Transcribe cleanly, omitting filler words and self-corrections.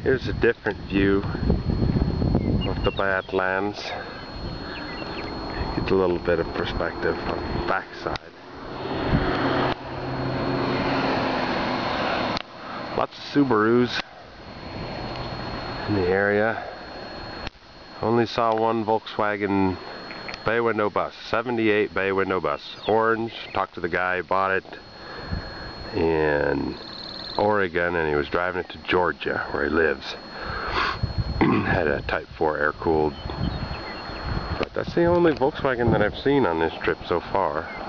Here's a different view of the Badlands. Get a little bit of perspective on the backside. Lots of Subarus in the area. Only saw one Volkswagen bay window bus, 78 bay window bus, orange. Talked to the guy who bought it in Oregon, and he was driving it to Georgia, where he lives. Had a Type 4 air-cooled. But that's the only Volkswagen that I've seen on this trip so far.